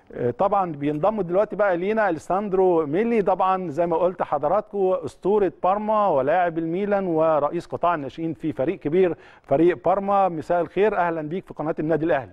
طبعا بينضم دلوقتي بقى لينا اليساندرو ميلي، طبعا زي ما قلت حضراتكم اسطوره بارما ولاعب الميلان ورئيس قطاع الناشئين في فريق كبير فريق بارما. مساء الخير، اهلا بيك في قناه النادي الاهلي.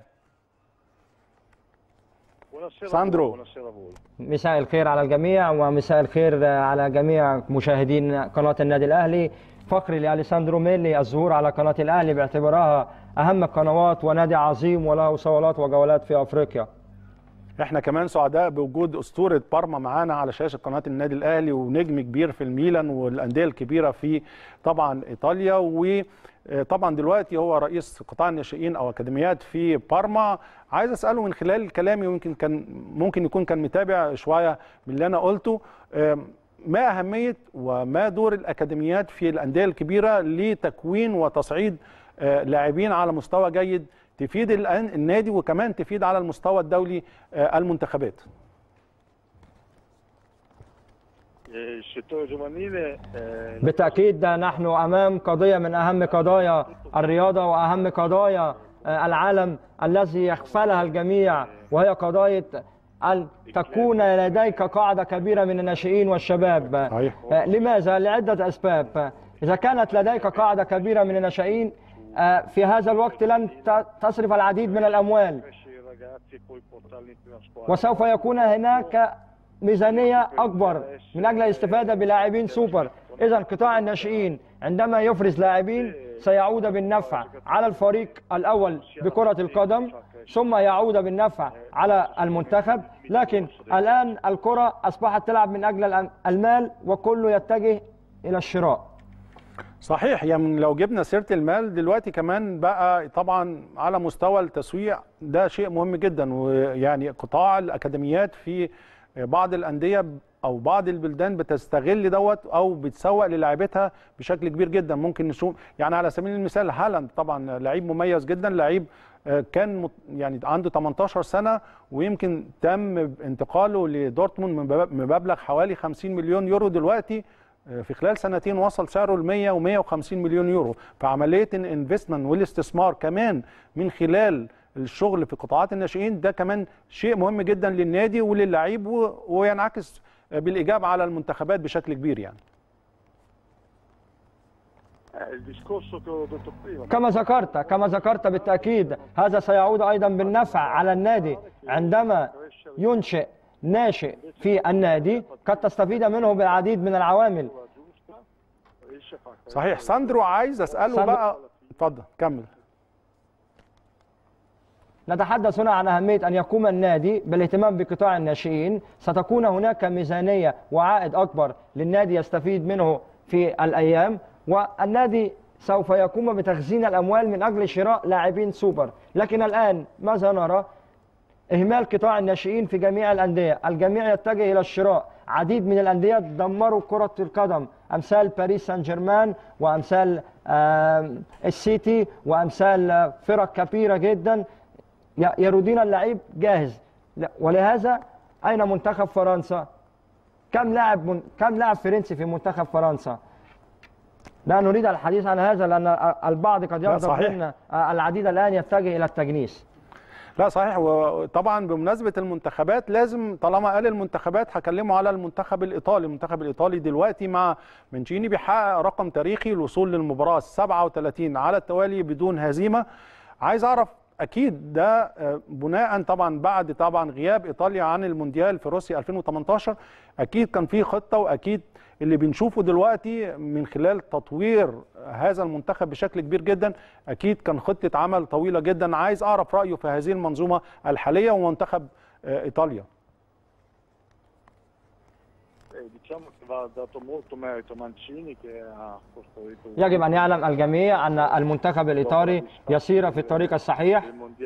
ساندرو، مساء الخير على الجميع ومساء الخير على جميع مشاهدين قناه النادي الاهلي. فخري لأليساندرو ميلي الظهور على قناه الاهلي باعتبارها اهم القنوات ونادي عظيم وله صولات وجولات في افريقيا. احنا كمان سعداء بوجود اسطوره بارما معانا على شاشه قناه النادي الاهلي، ونجم كبير في الميلان والانديه الكبيره في طبعا ايطاليا، وطبعا دلوقتي هو رئيس قطاع الناشئين او اكاديميات في بارما. عايز اساله من خلال كلامي، ويمكن ممكن يكون كان متابع شويه من اللي انا قلته، ما اهميه وما دور الاكاديميات في الانديه الكبيره لتكوين وتصعيد لاعبين على مستوى جيد تفيد النادي وكمان تفيد على المستوى الدولي المنتخبات؟ بالتأكيد نحن أمام قضية من أهم قضايا الرياضة وأهم قضايا العالم الذي يغفلها الجميع، وهي قضية أن تكون لديك قاعدة كبيرة من الناشئين والشباب. لماذا؟ لعدة أسباب. إذا كانت لديك قاعدة كبيرة من الناشئين في هذا الوقت لن تصرف العديد من الأموال، وسوف يكون هناك ميزانية أكبر من أجل الاستفادة بلاعبين سوبر. إذا قطاع الناشئين عندما يفرز لاعبين سيعود بالنفع على الفريق الأول بكرة القدم، ثم يعود بالنفع على المنتخب. لكن الآن الكرة أصبحت تلعب من أجل المال وكله يتجه إلى الشراء. صحيح، يعني لو جبنا سيرة المال دلوقتي كمان بقى طبعا على مستوى التسويق ده شيء مهم جدا، ويعني قطاع الأكاديميات في بعض الأندية أو بعض البلدان بتستغل دوت أو بتسوق للاعبتها بشكل كبير جدا. ممكن نشوف يعني على سبيل المثال هالاند، طبعا لعيب مميز جدا، لعيب كان يعني عنده 18 سنة ويمكن تم انتقاله لدورتموند بمبلغ حوالي 50 مليون يورو. دلوقتي في خلال سنتين وصل سعره ل 100 و150 مليون يورو. فعمليه الانفستمنت والاستثمار كمان من خلال الشغل في قطاعات الناشئين ده كمان شيء مهم جدا للنادي وللعيب، وينعكس بالايجاب على المنتخبات بشكل كبير. يعني كما ذكرت بالتأكيد هذا سيعود أيضا بالنفع على النادي. عندما ينشئ ناشئ في النادي قد تستفيد منه بالعديد من العوامل. صحيح. ساندرو، عايز أسأله بقى، اتفضل كمل. نتحدث هنا عن أهمية أن يقوم النادي بالاهتمام بقطاع الناشئين. ستكون هناك ميزانية وعائد أكبر للنادي يستفيد منه في الأيام، والنادي سوف يقوم بتخزين الأموال من أجل شراء لاعبين سوبر. لكن الآن ماذا نرى؟ إهمال قطاع الناشئين في جميع الأندية، الجميع يتجه إلى الشراء. عديد من الأندية دمروا كرة القدم، أمثال باريس سان جيرمان وأمثال السيتي وأمثال فرق كبيرة جدا يريدون اللعيب جاهز. ولهذا أين منتخب فرنسا؟ كم لاعب فرنسي في منتخب فرنسا؟ لا نريد الحديث عن هذا لأن البعض قد يغضب منا. العديد الآن يتجه إلى التجنيس. لا صحيح. وطبعا بمناسبه المنتخبات لازم طالما قال المنتخبات هكلمه على المنتخب الايطالي. المنتخب الايطالي دلوقتي مع مانشيني بيحقق رقم تاريخي، الوصول للمباراه 37 على التوالي بدون هزيمه. عايز اعرف اكيد ده بناء طبعا بعد غياب ايطاليا عن المونديال في روسيا 2018. اكيد كان في خطه، واكيد اللي بنشوفه دلوقتي من خلال تطوير هذا المنتخب بشكل كبير جدا اكيد كان خطه عمل طويله جدا. عايز اعرف رايه في هذه المنظومه الحاليه ومنتخب ايطاليا. يجب أن يعلم الجميع أن المنتخب الإيطالي يسير في الطريق الصحيح.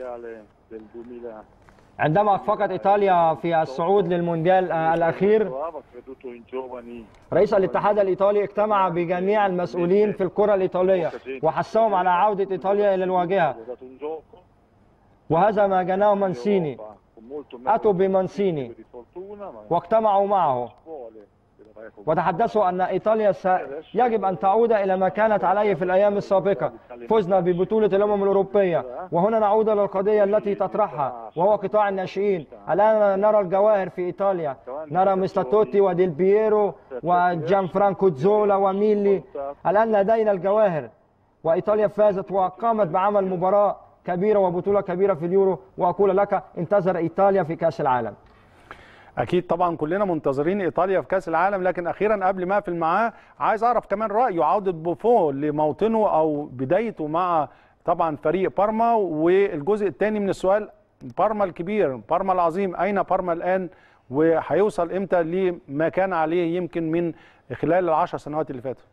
عندما أخفقت إيطاليا في الصعود للمونديال الأخير، رئيس الاتحاد الإيطالي اجتمع بجميع المسؤولين في الكرة الإيطالية وحثهم على عودة إيطاليا إلى الواجهة، وهذا ما جناه مانسيني. أتوا بمانسيني واجتمعوا معه وتحدثوا أن إيطاليا يجب أن تعود إلى ما كانت عليه في الأيام السابقة. فزنا ببطولة الأمم الأوروبية، وهنا نعود إلى القضية التي تطرحها وهو قطاع الناشئين. الآن نرى الجواهر في إيطاليا، نرى مستر توتي وديل بييرو وجان فرانكو زولا وميلي. الآن لدينا الجواهر، وإيطاليا فازت وقامت بعمل مباراة كبيرة وبطولة كبيرة في اليورو. وأقول لك انتظر إيطاليا في كأس العالم. اكيد طبعا كلنا منتظرين ايطاليا في كاس العالم، لكن اخيرا قبل ما اقفل معاه عايز اعرف كمان رايه عوده بوفون لموطنه او بدايته مع طبعا فريق بارما. والجزء الثاني من السؤال، بارما الكبير، بارما العظيم، اين بارما الان وهيوصل امتى لما كان عليه يمكن من خلال ال10 سنوات اللي فاتوا؟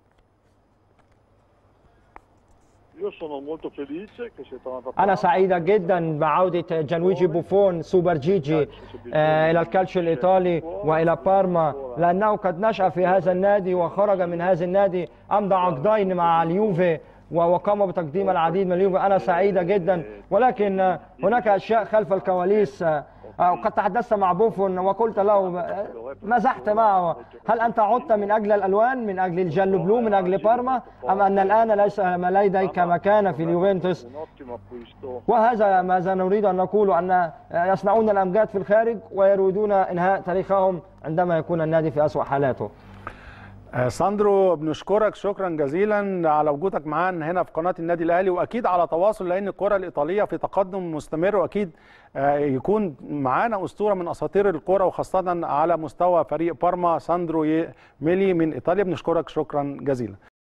أنا سعيدة جدا بعودة جانويجي بوفون سوبر جيجي إلى الكالتشيو الإيطالي وإلى بارما، لأنه قد نشأ في هذا النادي وخرج من هذا النادي، أمضى عقدين مع اليوفي وقام بتقديم العديد من اليوفي. أنا سعيدة جدا، ولكن هناك أشياء خلف الكواليس. قد تحدثت مع بوفون وقلت له، مزحت معه، هل أنت عدت من أجل الألوان، من أجل الجل بلو، من أجل بارما، أم أن الآن ليس ما لديك مكان في اليوفنتوس؟ وهذا ماذا نريد أن نقول، أن يصنعون الأمجاد في الخارج ويريدون إنهاء تاريخهم عندما يكون النادي في أسوأ حالاته. ساندرو، بنشكرك شكرا جزيلا على وجودك معانا هنا في قناة النادي الأهلي، وأكيد على تواصل، لأن الكرة الإيطالية في تقدم مستمر، وأكيد يكون معانا أسطورة من أساطير الكرة، وخاصة على مستوى فريق بارما، ساندرو ميلي من إيطاليا. بنشكرك شكرا جزيلا.